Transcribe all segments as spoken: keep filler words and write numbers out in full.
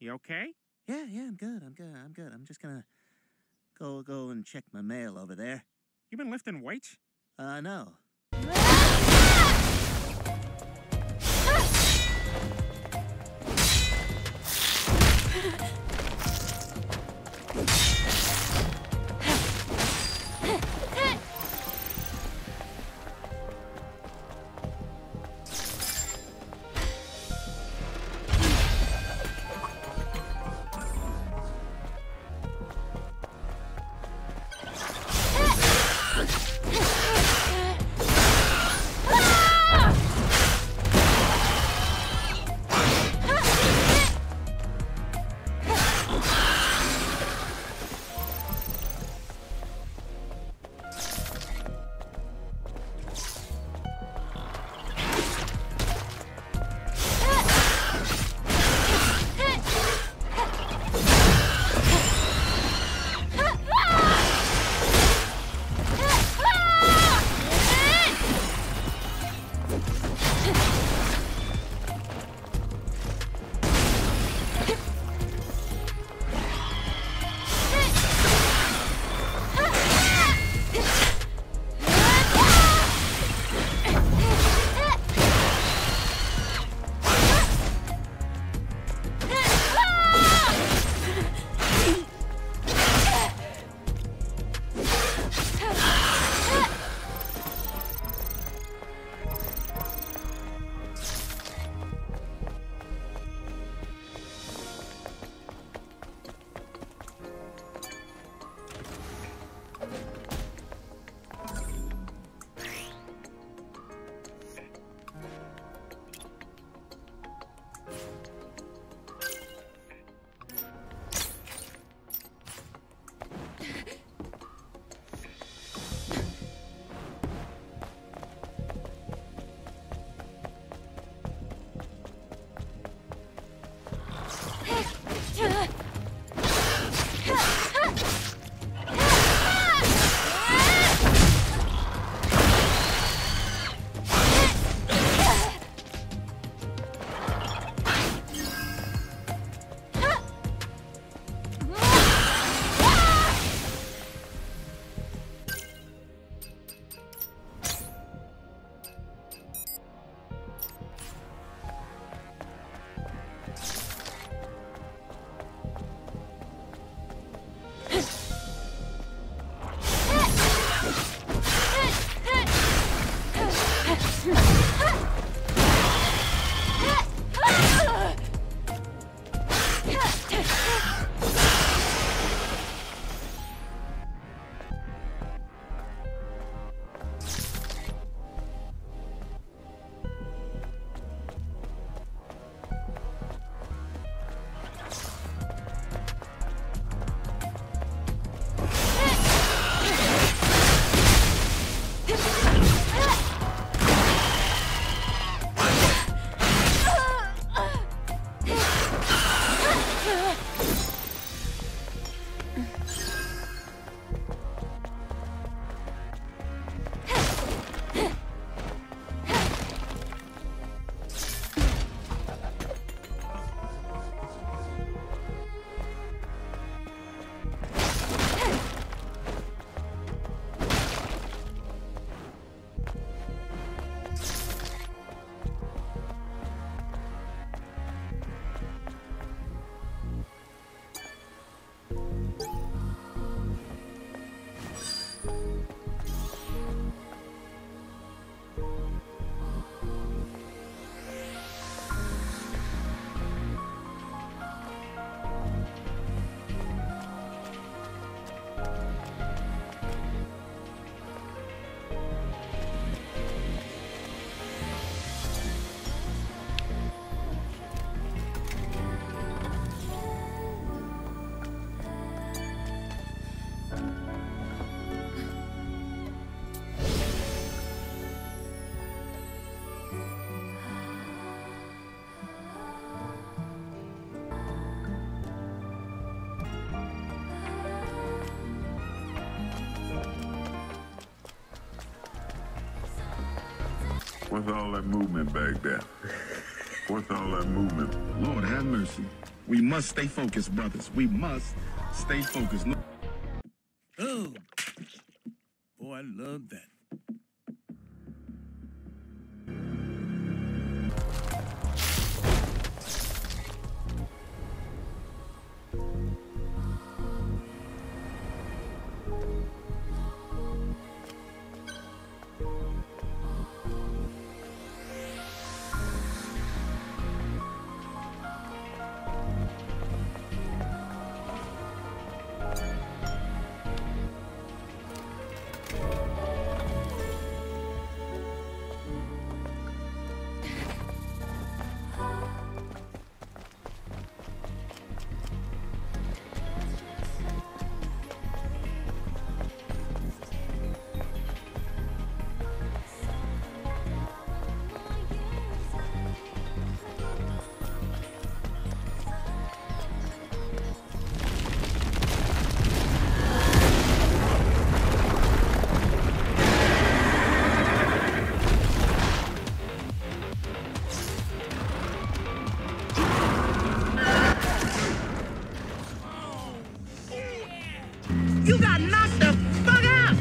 You okay? Yeah, yeah, I'm good. I'm good. I'm good. I'm just gonna go go and check my mail over there. You been lifting weights? Uh, no. What's all that movement back there? What's all that movement? Lord have mercy. We must stay focused, brothers. We must stay focused. No Oh, boy, I love that. You got knocked the fuck out!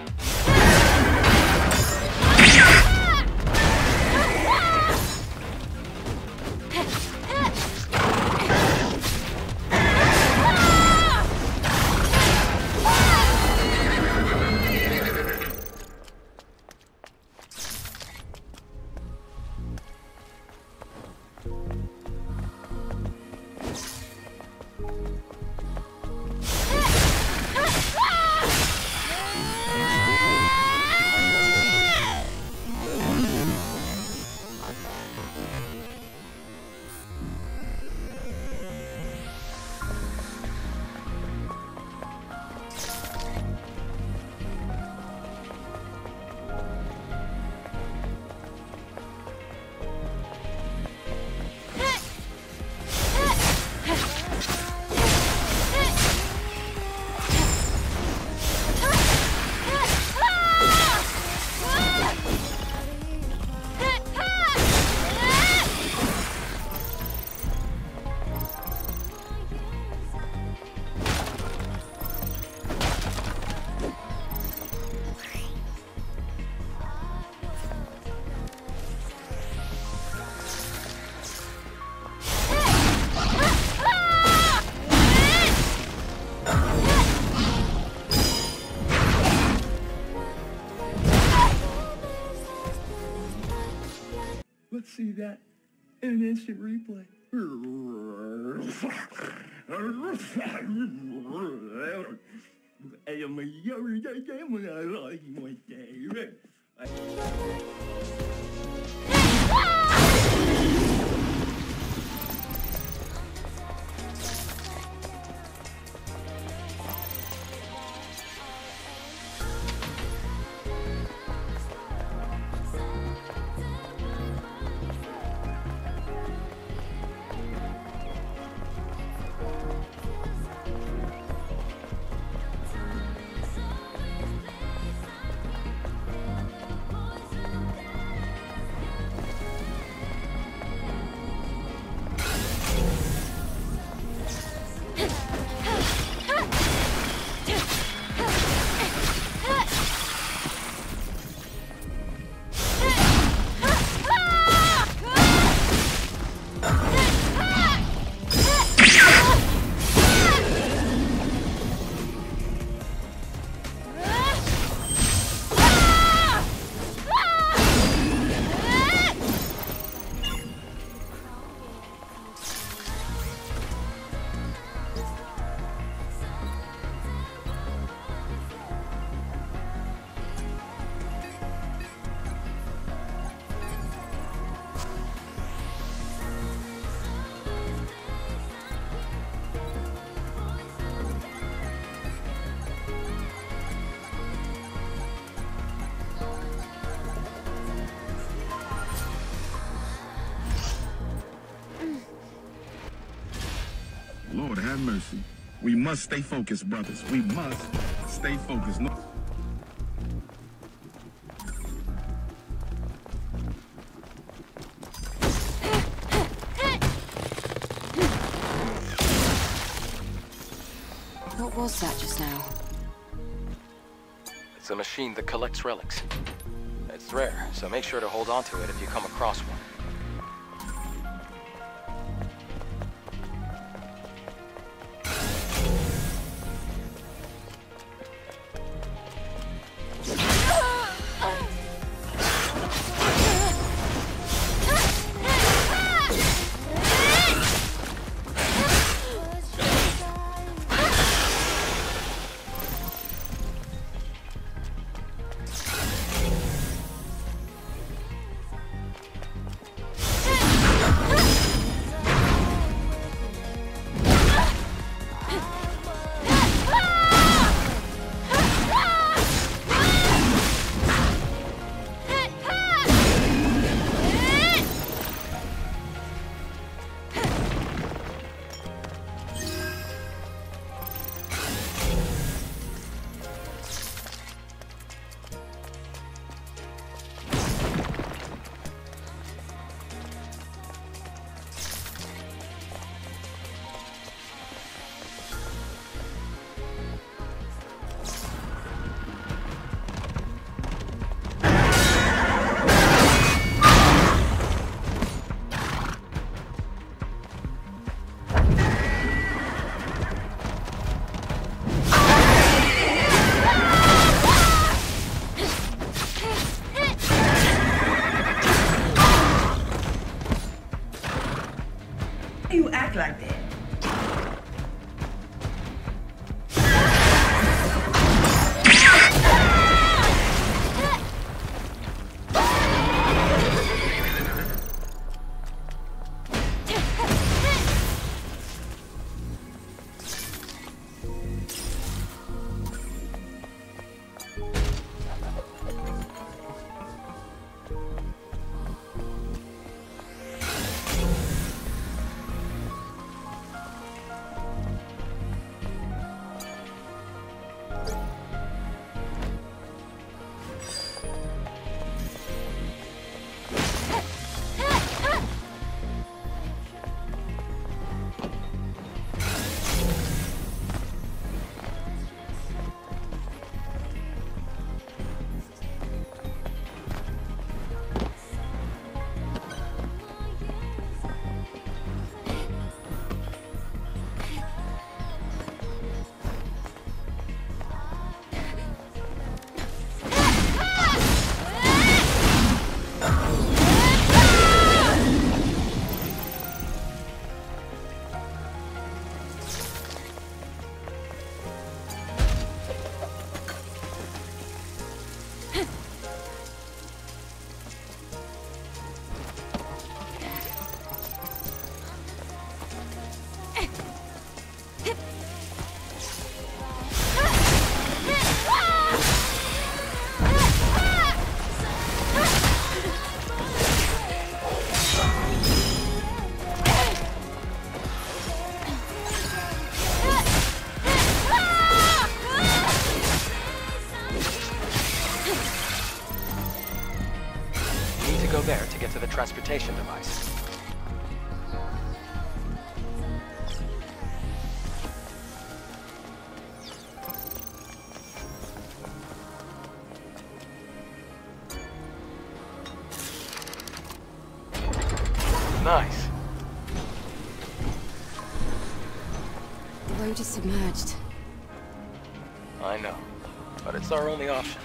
Let's see that in an instant replay. Lord have mercy. We must stay focused, brothers. We must stay focused. No What was that just now? It's a machine that collects relics. It's rare, so make sure to hold on to it if you come across one. You act like that. Go there to get to the transportation device. Nice. The road is submerged. I know, but it's our only option.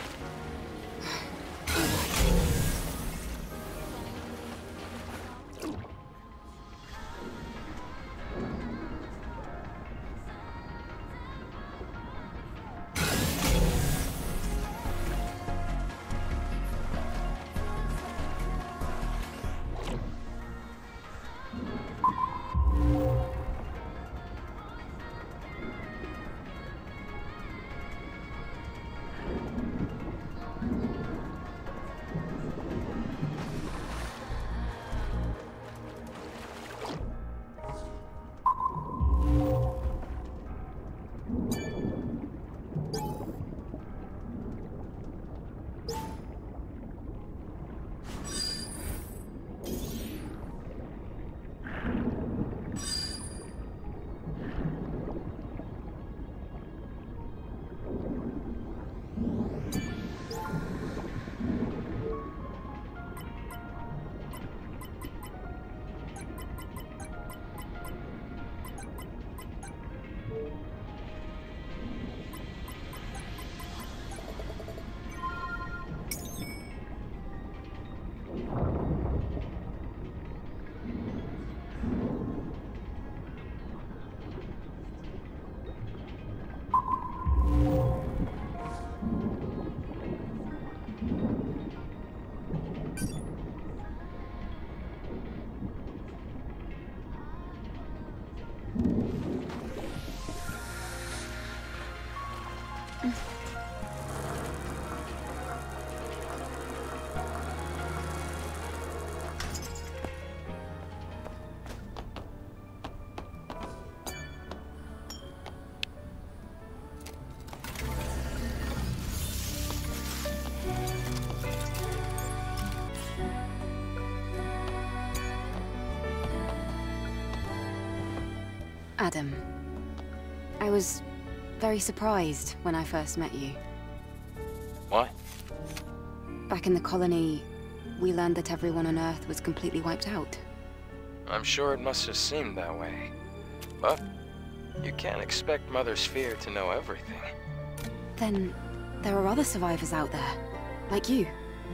Adam. I was very surprised when I first met you. Why? Back in the colony, we learned that everyone on Earth was completely wiped out. I'm sure it must have seemed that way. But you can't expect Mother Sphere to know everything. Then there are other survivors out there, like you.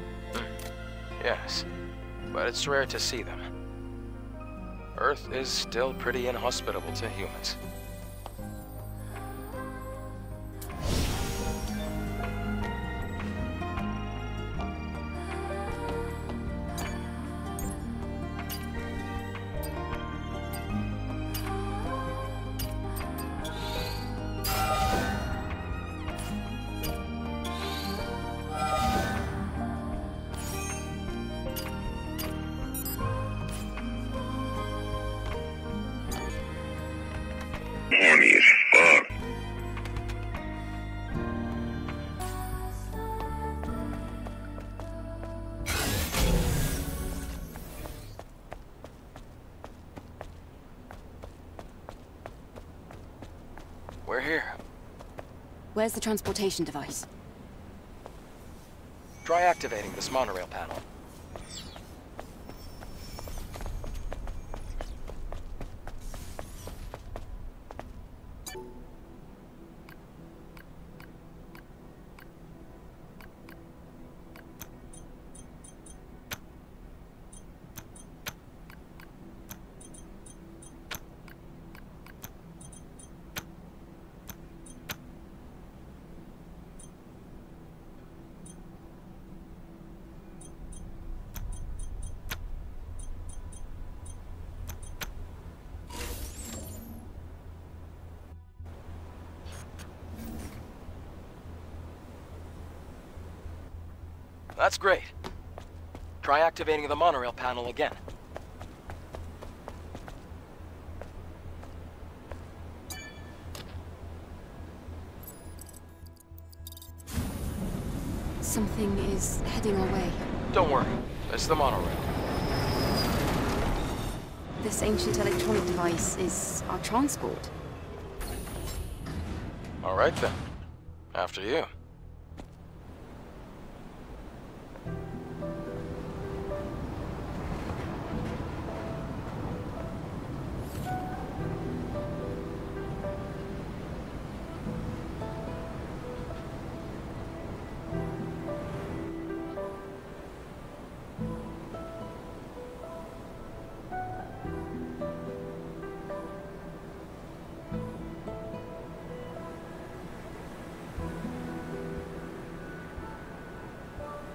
Yes, but it's rare to see them. Earth is still pretty inhospitable to humans. Horny as fuck. We're here. Where's the transportation device? Try activating this monorail panel. That's great. Try activating the monorail panel again. Something is heading our way. Don't worry, it's the monorail. This ancient electronic device is our transport. All right then. After you.